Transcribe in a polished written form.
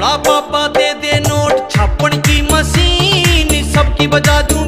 बड़ा पापा दे दे नोट छापन की मशीन सबकी बजा दूं